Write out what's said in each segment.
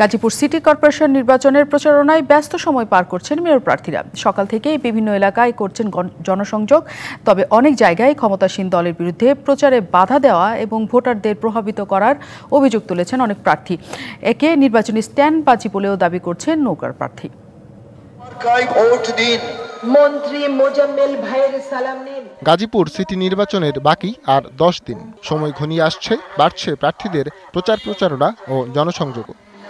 Gazipur city corporation নির্বাচনের প্রচারণায় ব্যস্ত সময় পার করছেন মেয়র প্রার্থীরা। সকাল থেকেই বিভিন্ন এলাকায় করছেন জনসংযোগ। তবে অনেক জায়গায় ক্ষমতাসীন দলের বিরুদ্ধে প্রচারে বাধা দেওয়া এবং ভোটারদের প্রভাবিত করার অভিযোগ তুলেছেন অনেক প্রার্থী। একে নির্বাচনী স্ট্যান্ডবাজি বলেও দাবি করছেন নৌকার প্রার্থী। গাজীপুর সিটি নির্বাচনের বাকি আর 10 দিন, সময় ঘনিয়ে আসছে, বাড়ছে প্রার্থীদের প্রচারণা ও জনসংযোগ।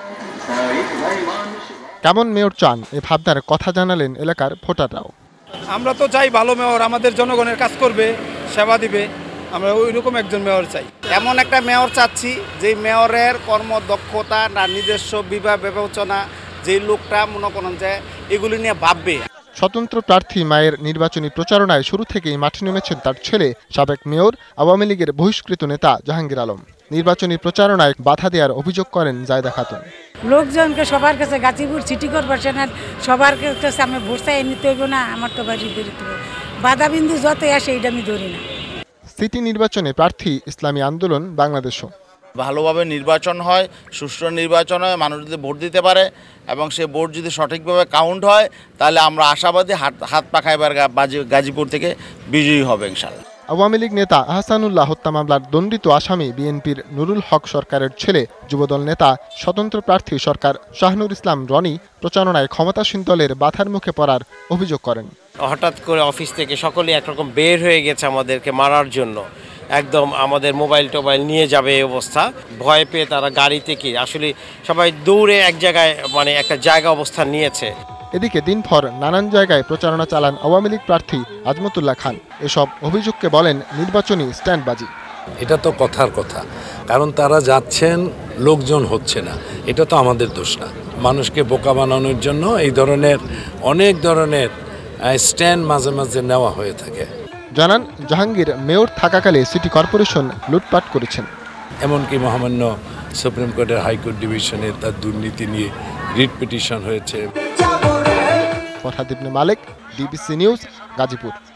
কেমন মেয়র চান এ ভাবনার কথা জানালেন এলাকার ভোটাররাও। আমরা তো চাই ভালো মেয়র, আমাদের জনগণের কাজ করবে, সেবা দিবে। আমরা ওইরকম একজন মেয়র চাই। এমন একটা মেয়র চাচ্ছি যে মেয়রের কর্মদক্ষতা না নিজস্ব বিবেচনা, যে লোকটা মনে করেন যে এগুলি নিয়ে ভাববে। স্বতন্ত্র প্রার্থী মায়ের নির্বাচনী প্রচারণায় শুরু থেকেই মাঠে নেমেছেন তার ছেলে সাবেক মেয়র আওয়ামী লীগের বহিষ্কৃত নেতা জাহাঙ্গীর আলম। নির্বাচনী প্রচারণায় বাধা দেওয়ার অভিযোগ করেন জায়দা খাতুন। লোকজনকে সবার কাছে গাজীপুর সিটি কর্পোরেশনের সবার কাছে আমি ভোট চাই নিতে হইব না, আমার তো বাড়ি বেরোতে হবে। বাধা বিন্দু যত আসে এটা আমি ধরি না। সিটি নির্বাচনে প্রার্থী ইসলামী আন্দোলন বাংলাদেশও। ভালোভাবে নির্বাচন হয়, সুষ্ঠু নির্বাচন হয়, মানুষ যদি ভোট দিতে পারে এবং সে ভোট যদি সঠিকভাবে কাউন্ট হয়, তাহলে আমরা আশাবাদী হাত পাখাইবার গাজীপুর থেকে বিজয়ী হবে ইনশাআল্লাহ। আওয়ামী লীগ নেতা আহসানুল্লাহ হত্যা মামলার দণ্ডিত আসামি বিএনপির নুরুল হক সরকারের ছেলে যুবদল নেতা স্বতন্ত্র প্রার্থী সরকার শাহনুর ইসলাম রনি প্রচারণায় ক্ষমতাসীন দলের বাধার মুখে পড়ার অভিযোগ করেন। হঠাৎ করে অফিস থেকে সকলে একরকম বের হয়ে গেছে আমাদেরকে মারার জন্য, একদম আমাদের মোবাইল টোবাইল নিয়ে যাবে এই অবস্থা। ভয় পেয়ে তারা গাড়ি থেকে আসলে সবাই দৌড়ে এক জায়গায় একটা জায়গা অবস্থান নিয়েছে। এদিকে দিনভর নানান জায়গায় প্রচারণা চালান আওয়ামী লীগ প্রার্থী আজমতুল্লাহ খান। এসব অভিযোগকে বলেন নির্বাচনী স্ট্যান্ডবাজি। এটা তো কথার কথা, কারণ তারা যাচ্ছেন, লোকজন হচ্ছে না, এটা তো আমাদের দোষ না। মানুষকে বোকা বানানোর জন্য এই ধরনের অনেক ধরনের স্ট্যান্ড মাঝে মাঝে নেওয়া হয়ে থাকে। জানান জাহাঙ্গীর মেয়র থাকাকালে সিটি কর্পোরেশন লুটপাট করেছেন। এমনকি মহামান্য সুপ্রিম কোর্টের হাইকোর্ট ডিভিশনে তার দুর্নীতি নিয়ে রিট পিটিশন হয়েছে। Farhad Ibne Malik, DBC news, Gazipur.